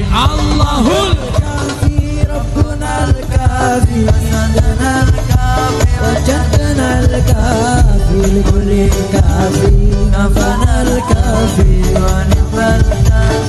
Allahul kafi Rabbuna al-kafi wajadna al-kafi wajadna al-kafi likulli kafi kafana al-kafi wa ni'mal kafi